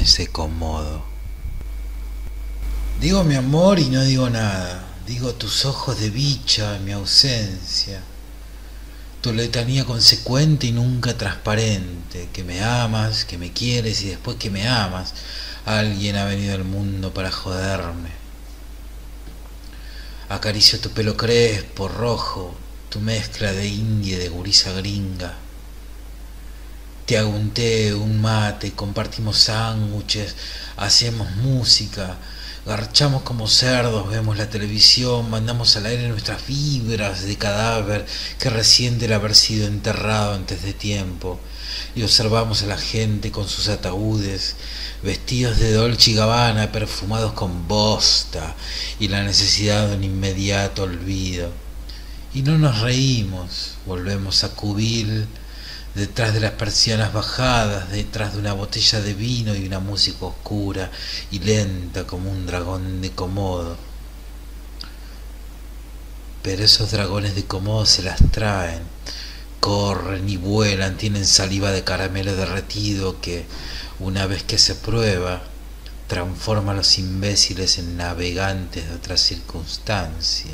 dragones de Komodo. Digo mi amor y no digo nada, digo tus ojos de bicha en mi ausencia, tu letanía consecuente y nunca transparente, que me amas, que me quieres y después que me amas, alguien ha venido al mundo para joderme. Acaricio tu pelo crespo, rojo, tu mezcla de india y de gurisa gringa. Te hago un té, un mate, compartimos sándwiches, hacemos música, garchamos como cerdos, vemos la televisión, mandamos al aire nuestras vibras de cadáver que resiente el haber sido enterrado antes de tiempo, y observamos a la gente con sus ataúdes, vestidos de Dolce y Gabbana, perfumados con bosta y la necesidad de un inmediato olvido. Y no nos reímos, volvemos a cubil detrás de las persianas bajadas, detrás de una botella de vino y una música oscura y lenta como un dragón de Komodo. Pero esos dragones de Komodo se las traen, corren y vuelan, tienen saliva de caramelo derretido que, una vez que se prueba, transforma a los imbéciles en navegantes de otra circunstancia.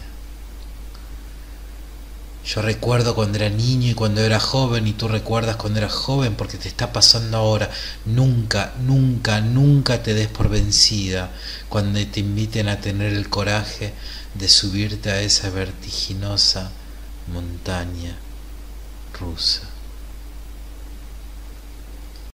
Yo recuerdo cuando era niño y cuando era joven, y tú recuerdas cuando eras joven, porque te está pasando ahora. Nunca, nunca, nunca te des por vencida cuando te inviten a tener el coraje de subirte a esa vertiginosa montaña rusa.